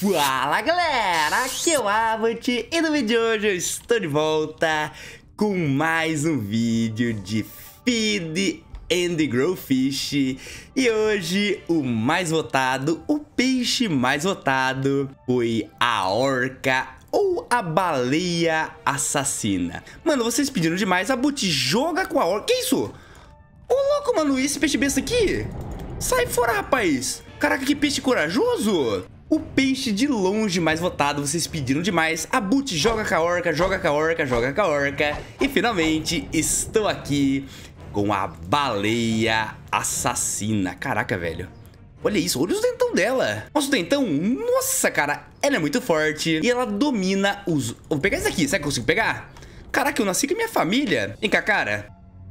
Fala galera, aqui é o Avant e no vídeo de hoje eu estou de volta com mais um vídeo de Feed and Grow Fish. E hoje o mais votado, o peixe mais votado foi a orca ou a baleia assassina. Mano, vocês pediram demais, a Boot joga com a orca. Que isso? Ô louco, mano, esse peixe besta aqui? Sai fora, rapaz. Caraca, que peixe corajoso. O peixe de longe mais votado, vocês pediram demais. A Boot joga com a orca, joga com a orca, joga com a orca. E finalmente estou aqui com a baleia assassina. Caraca, velho. Olha isso, olha os dentão dela. Nossa, o dentão, nossa, cara, ela é muito forte. E ela domina os... Vou pegar esse aqui, será que eu consigo pegar? Caraca, eu nasci com a minha família. Vem cá, cara.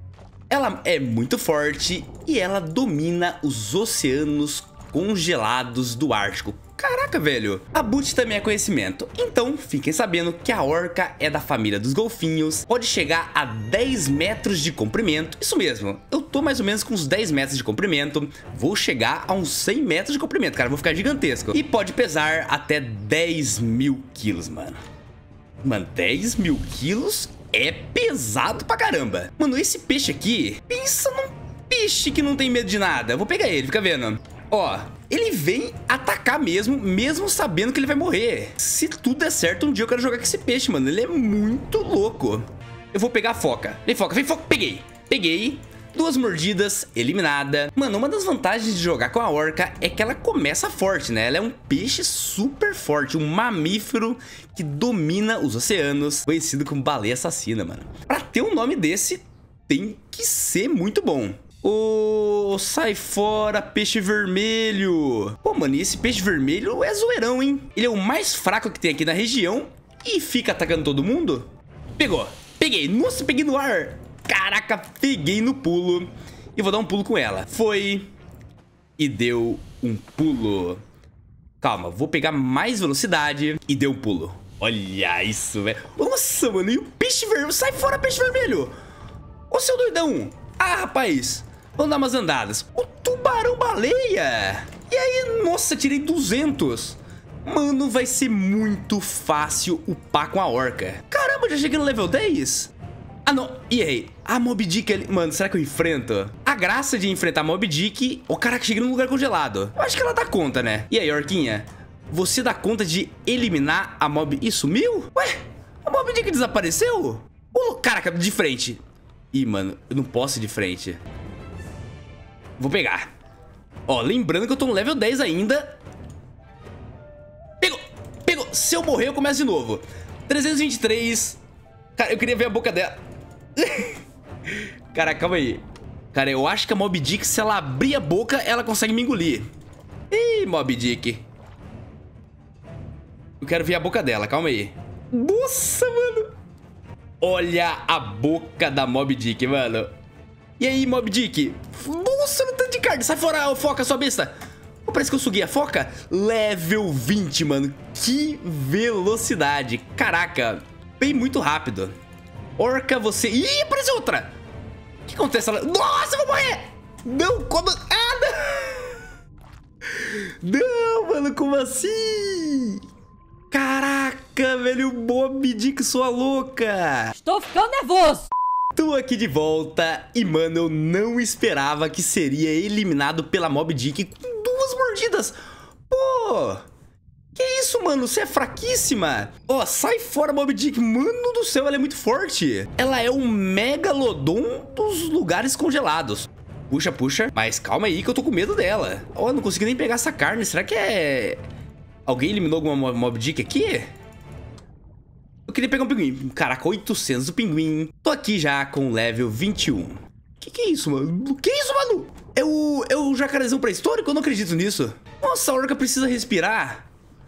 Ela é muito forte e ela domina os oceanos congelados do Ártico. Caraca, velho. A Boot também é conhecimento. Então, fiquem sabendo que a orca é da família dos golfinhos. Pode chegar a 10 metros de comprimento. Isso mesmo. Eu tô mais ou menos com uns 10 metros de comprimento. Vou chegar a uns 100 metros de comprimento, cara. Vou ficar gigantesco. E pode pesar até 10 mil quilos, mano. Mano, 10 mil quilos é pesado pra caramba. Mano, esse peixe aqui, pensa num peixe que não tem medo de nada. Eu vou pegar ele, fica vendo. Ó, ele vem atacar mesmo sabendo que ele vai morrer. Se tudo der certo, um dia eu quero jogar com esse peixe, mano. Ele é muito louco. Eu vou pegar a foca. Vem, foca, vem, foca. Peguei. 2 mordidas, eliminada. Mano, uma das vantagens de jogar com a orca é que ela começa forte, né? Ela é um peixe super forte, um mamífero que domina os oceanos, conhecido como baleia assassina, mano. Pra ter um nome desse, tem que ser muito bom. Ô, sai fora, peixe vermelho. Pô, mano, e esse peixe vermelho é zoeirão, hein? Ele é o mais fraco que tem aqui na região e fica atacando todo mundo. Peguei, nossa, peguei no ar. Caraca, peguei no pulo. E vou dar um pulo com ela. Foi. E deu um pulo. Calma, vou pegar mais velocidade. E deu um pulo. Olha isso, velho. Nossa, mano, e o peixe vermelho? Sai fora, peixe vermelho. Ô, seu doidão. Ah, rapaz. Vamos dar umas andadas. O tubarão-baleia. E aí, nossa, tirei 200. Mano, vai ser muito fácil upar com a orca. Caramba, já cheguei no level 10. Ah, não. E aí? A Moby Dick ali... Mano, será que eu enfrento? A graça de enfrentar a Moby Dick... Ô, caraca, cheguei num lugar congelado. Eu acho que ela dá conta, né? E aí, orquinha? Você dá conta de eliminar a Moby... Ih, sumiu? Ué? A Moby Dick desapareceu? Ô, caraca, de frente. Ih, mano, eu não posso ir de frente. Vou pegar. Ó, lembrando que eu tô no level 10 ainda. Pegou. Se eu morrer, eu começo de novo. 323. Cara, eu queria ver a boca dela. Cara, calma aí. Cara, eu acho que a Moby Dick, se ela abrir a boca, ela consegue me engolir. Ih, Moby Dick. Eu quero ver a boca dela, calma aí. Nossa, mano. Olha a boca da Moby Dick, mano. E aí, Moby Dick? Nossa, no tanto de carne. Sai fora, foca, sua besta. Oh, parece que eu suguei a foca. Level 20, mano. Que velocidade. Caraca. Bem muito rápido. Orca, você... Ih, apareceu outra. O que acontece? Nossa, eu vou morrer. Não, como... Ah, não. Não, mano, como assim? Caraca, velho, Moby Dick, sua louca. Estou ficando nervoso. Tô aqui de volta e, mano, eu não esperava que seria eliminado pela Moby Dick com 2 mordidas. Pô, que isso, mano? Você é fraquíssima. Ó, sai fora, Moby Dick. Mano do céu, ela é muito forte. Ela é um megalodon dos lugares congelados. Puxa. Mas calma aí que eu tô com medo dela. Ó, eu não consegui nem pegar essa carne. Será que é... Alguém eliminou alguma Moby Dick aqui? Eu queria pegar um pinguim. Caraca, 800 do pinguim. Tô aqui já com level 21. Que é isso, mano? Que é isso, mano? É o jacarezão pré-histórico? Eu não acredito nisso. Nossa, a orca precisa respirar.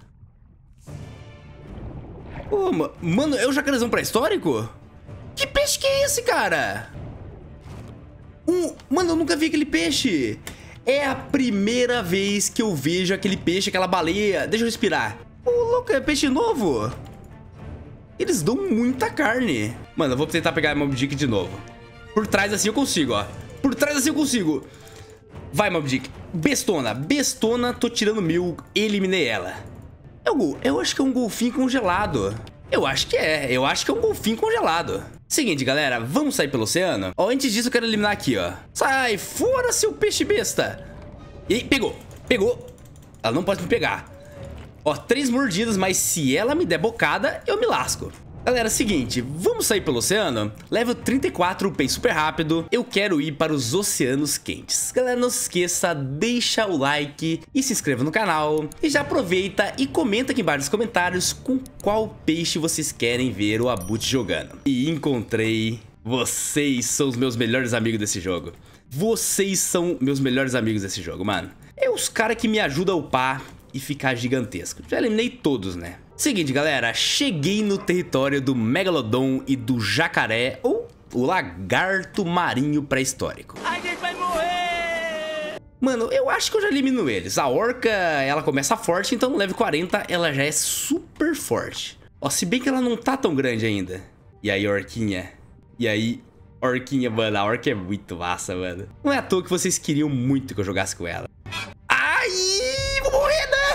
Ô, mano, é o jacarezão pré-histórico? Que peixe que é esse, cara? Mano, eu nunca vi aquele peixe. É a primeira vez que eu vejo aquele peixe, aquela baleia. Deixa eu respirar. Ô, louco, é peixe novo. Eles dão muita carne. Mano, eu vou tentar pegar a Moby Dick de novo. Por trás assim eu consigo, ó. Por trás assim eu consigo. Vai, Moby Dick. Bestona, tô tirando 1000. Eliminei ela. Eu acho que é um golfinho congelado. Eu acho que é um golfinho congelado. Seguinte, galera, vamos sair pelo oceano? Ó, antes disso eu quero eliminar aqui, ó. Sai fora, seu peixe besta. E aí, pegou. Ela não pode me pegar. Ó, 3 mordidas, mas se ela me der bocada, eu me lasco. Galera, seguinte, vamos sair pelo oceano? Level 34, upei super rápido. Eu quero ir para os oceanos quentes. Galera, não se esqueça, deixa o like e se inscreva no canal. E já aproveita e comenta aqui embaixo nos comentários com qual peixe vocês querem ver o Abut jogando. E encontrei. Vocês são os meus melhores amigos desse jogo. Vocês são meus melhores amigos desse jogo, mano. É os caras que me ajudam a upar e ficar gigantesco. Já eliminei todos, né? Seguinte, galera, cheguei no território do Megalodon e do jacaré, ou o lagarto marinho pré-histórico. A gente vai morrer! Mano, eu acho que eu já elimino eles. A orca, ela começa forte, então no level 40 ela já é super forte. Ó, se bem que ela não tá tão grande ainda. E aí, orquinha? E aí, orquinha, mano, a orca é muito massa, mano. Não é à toa que vocês queriam muito que eu jogasse com ela. Ai, vou morrer, né?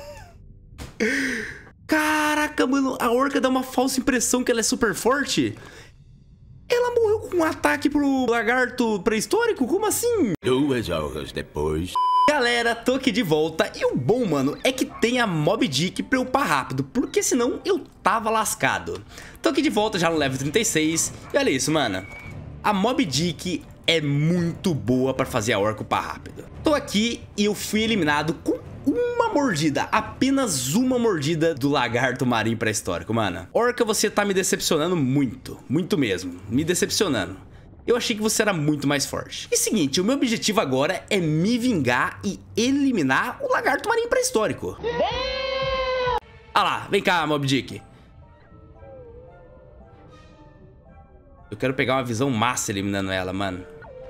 Caraca, mano, a orca dá uma falsa impressão que ela é super forte. Ela morreu com um ataque pro lagarto pré-histórico? Como assim? 2 horas depois. Galera, tô aqui de volta. E o bom, mano, é que tem a Mob Dick pra eu upar rápido, porque senão eu tava lascado. Tô aqui de volta já no level 36. E olha isso, mano. A Mob Dick é muito boa pra fazer a orca upar rápido. Tô aqui e eu fui eliminado com uma mordida, apenas uma mordida do lagarto marinho pré-histórico, mano. Orca, você tá me decepcionando muito, muito mesmo, me decepcionando. Eu achei que você era muito mais forte. E seguinte, o meu objetivo agora é me vingar e eliminar o lagarto marinho pré-histórico. Ah lá, vem cá, Mob Dick. Eu quero pegar uma visão massa eliminando ela, mano.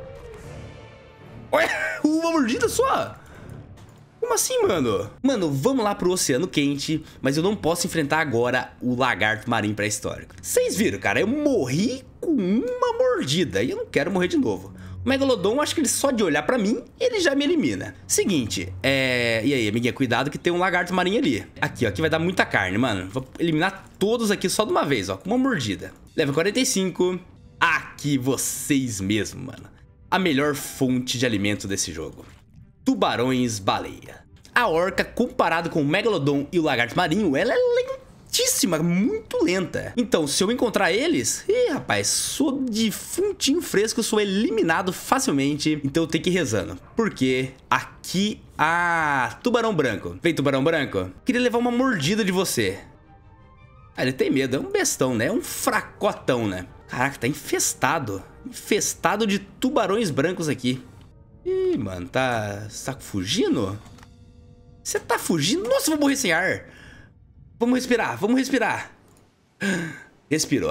Olha, uma mordida só. Como assim, mano? Mano, vamos lá pro oceano quente, mas eu não posso enfrentar agora o lagarto marinho pré-histórico. Vocês viram, cara, eu morri com uma mordida e eu não quero morrer de novo. O Megalodon, acho que ele só de olhar pra mim, ele já me elimina. Seguinte, E aí, amiguinha, cuidado que tem um lagarto marinho ali. Aqui, ó, aqui vai dar muita carne, mano. Vou eliminar todos aqui só de uma vez, ó, com uma mordida. Level 45. Aqui, vocês mesmo, mano. A melhor fonte de alimento desse jogo. Tubarões-baleia. A orca, comparado com o Megalodon e o lagarto marinho, ela é lentíssima, muito lenta. Então, se eu encontrar eles, rapaz, sou defuntinho fresco, sou eliminado facilmente. Então eu tenho que ir rezando. Porque aqui, tubarão branco. Vem, tubarão branco. Queria levar uma mordida de você. Ah, ele tem medo, é um bestão, né? É um fracotão, né? Caraca, tá infestado. Infestado de tubarões brancos aqui. Ih, mano, você tá fugindo? Você tá fugindo? Nossa, vou morrer sem ar. Vamos respirar, vamos respirar. Respirou.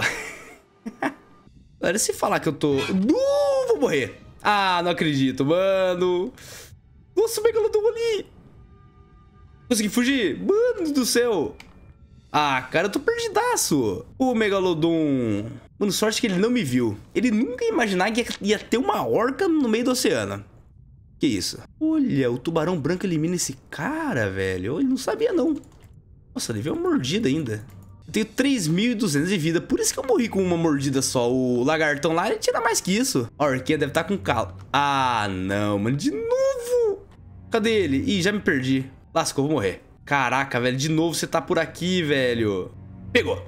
Agora, se falar que eu tô... vou morrer. Ah, não acredito, mano. Nossa, o Megalodon ali. Consegui fugir. Mano do céu. Ah, cara, eu tô perdidaço. O Megalodon... Mano, sorte que ele não me viu. Ele nunca ia imaginar que ia ter uma orca no meio do oceano. Que isso? Olha, o tubarão branco elimina esse cara, velho. Ele não sabia, não. Nossa, ele veio uma mordida ainda. Eu tenho 3.200 de vida. Por isso que eu morri com uma mordida só. O lagartão lá, ele tira mais que isso. A orquinha deve estar com calo. Ah, não, mano. De novo. Cadê ele? Ih, já me perdi. Lascou, vou morrer. Caraca, velho. De novo você tá por aqui, velho. Pegou.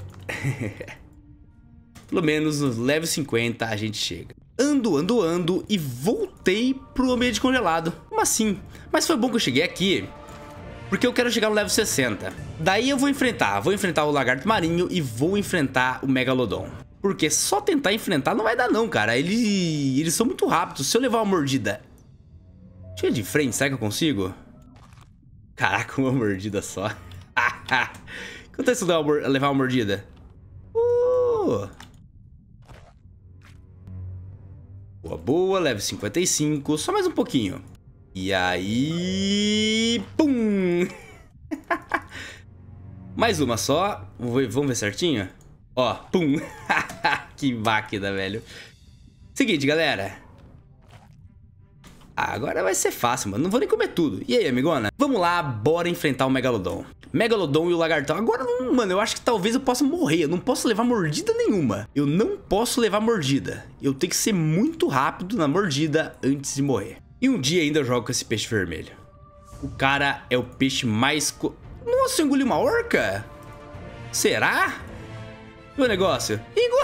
Pelo menos no level 50 a gente chega. Ando e voltei pro ambiente congelado. Como assim? Mas foi bom que eu cheguei aqui, porque eu quero chegar no level 60. Daí eu vou enfrentar o lagarto marinho e vou enfrentar o Megalodon. Porque só tentar enfrentar não vai dar não, cara. Eles são muito rápidos. Se eu levar uma mordida... Deixa eu ir de frente, será que eu consigo? Caraca, uma mordida só. Quanto é isso levar uma mordida? Boa, boa, level 55, só mais um pouquinho. E aí... Pum! Mais uma só. Vamos ver certinho? Ó, pum! Que máquina, velho. Seguinte, galera. Ah, agora vai ser fácil, mano. Não vou nem comer tudo. E aí, amigona? Vamos lá, bora enfrentar o Megalodon. Megalodon e o lagartão. Agora, mano, eu acho que talvez eu possa morrer. Eu não posso levar mordida nenhuma. Eu não posso levar mordida. Eu tenho que ser muito rápido na mordida antes de morrer. E um dia ainda eu jogo com esse peixe vermelho. O cara é o peixe mais... Nossa, eu engoli uma orca? Será? E o negócio?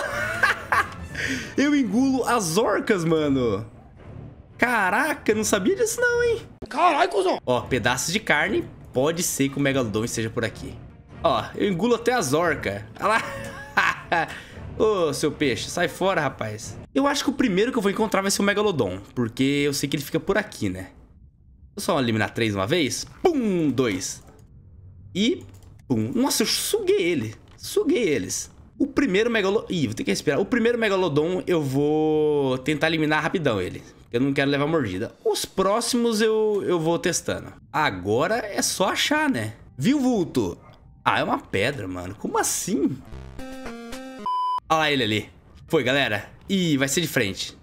Eu engulo as orcas, mano. Caraca, não sabia disso não, hein? Caralho, cuzão. Ó, pedaços de carne. Pode ser que o Megalodon esteja por aqui. Ó, eu engulo até as orcas. Olha lá. Ô, seu peixe, sai fora, rapaz. Eu acho que o primeiro que eu vou encontrar vai ser o Megalodon. Porque eu sei que ele fica por aqui, né? Vou só eliminar 3 uma vez. Pum, 2. E... Pum. Nossa, eu suguei ele. Suguei eles. O primeiro Megalodon... Ih, vou ter que respirar. O primeiro Megalodon eu vou tentar eliminar rapidão ele. Eu não quero levar mordida. Os próximos eu vou testando. Agora é só achar, né? Viu, vulto? Ah, é uma pedra, mano. Como assim? Olha lá ele ali. Foi, galera. Ih, vai ser de frente.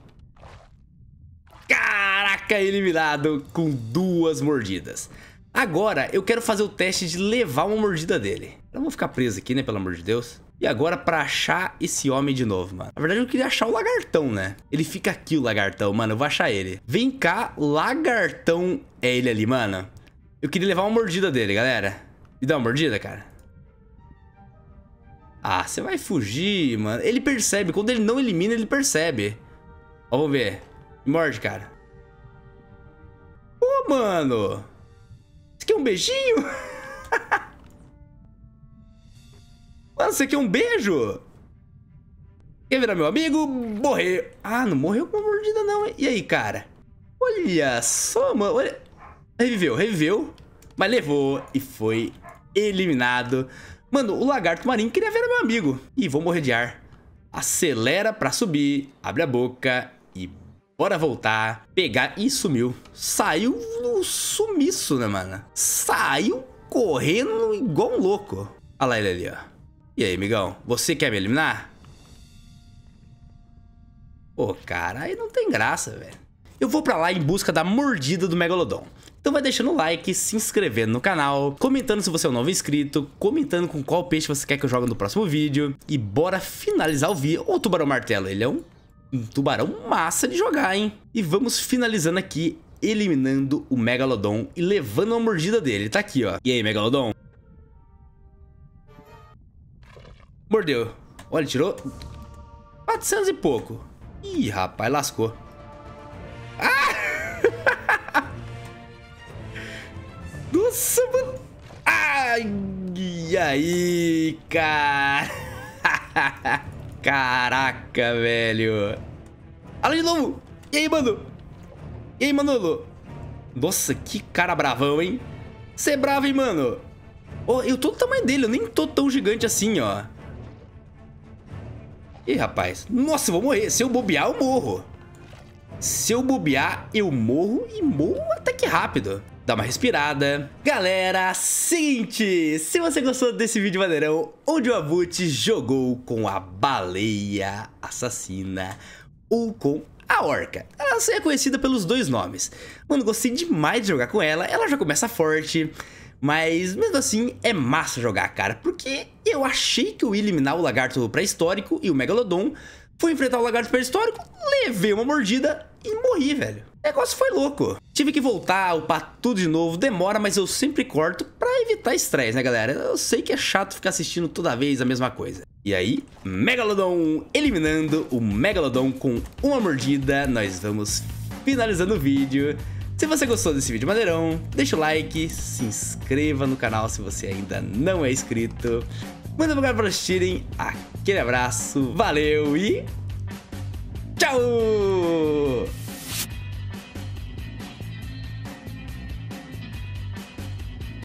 Caraca, eliminado com 2 mordidas. Agora eu quero fazer o teste de levar uma mordida dele. Eu não vou ficar preso aqui, né? Pelo amor de Deus. E agora pra achar esse homem de novo, mano. Na verdade eu queria achar o lagartão, né? Ele fica aqui, o lagartão, mano. Eu vou achar ele. Vem cá, lagartão. É ele ali, mano. Eu queria levar uma mordida dele, galera. Me dá uma mordida, cara. Ah, você vai fugir, mano. Ele percebe. Quando ele não elimina, ele percebe. Ó, vamos ver. Me morde, cara. Pô, mano. Isso aqui é um beijinho? Mano, você quer um beijo? Quer virar meu amigo? Morreu. Ah, não morreu com uma mordida não, hein? E aí, cara? Olha só, mano. Olha. Reviveu. Mas levou e foi eliminado. Mano, o lagarto marinho queria virar meu amigo. Ih, vou morrer de ar. Acelera pra subir. Abre a boca e bora voltar. Pegar e sumiu. Saiu no sumiço, né, mano? Saiu correndo igual um louco. Olha lá ele ali, ó. E aí, amigão? Você quer me eliminar? Pô, cara, aí não tem graça, velho. Eu vou pra lá em busca da mordida do Megalodon. Então vai deixando o like, se inscrevendo no canal, comentando se você é um novo inscrito, comentando com qual peixe você quer que eu jogue no próximo vídeo. E bora finalizar o vídeo. Ô, tubarão martelo, ele é um tubarão massa de jogar, hein? E vamos finalizando aqui, eliminando o Megalodon e levando uma mordida dele. Ele tá aqui, ó. E aí, Megalodon? Mordeu. Olha, tirou 400 e pouco. Ih, rapaz, lascou. Ah! Nossa, mano. Ai, e aí, cara? Caraca, velho. Olha de novo. E aí, mano? E aí, Manolo? Nossa, que cara bravão, hein? Você é bravo, hein, mano? Oh, eu tô do tamanho dele, eu nem tô tão gigante assim, ó. Ih, rapaz. Nossa, eu vou morrer. Se eu bobear, eu morro. Se eu bobear, eu morro e morro até que rápido. Dá uma respirada. Galera, seguinte. Se você gostou desse vídeo maneirão, onde o Avut jogou com a baleia assassina ou com a orca. Ela é conhecida pelos 2 nomes. Mano, gostei demais de jogar com ela. Ela já começa forte. Mas mesmo assim é massa jogar, cara, porque eu achei que eu ia eliminar o lagarto pré-histórico e o Megalodon. Fui enfrentar o lagarto pré-histórico, levei uma mordida e morri, velho. O negócio foi louco. Tive que voltar, upar tudo de novo, demora, mas eu sempre corto pra evitar estresse, né, galera? Eu sei que é chato ficar assistindo toda vez a mesma coisa. E aí, Megalodon eliminando o Megalodon com uma mordida. Nós vamos finalizando o vídeo. Se você gostou desse vídeo maneirão, deixa o like, se inscreva no canal se você ainda não é inscrito. Muito obrigado por assistirem, aquele abraço, valeu e tchau!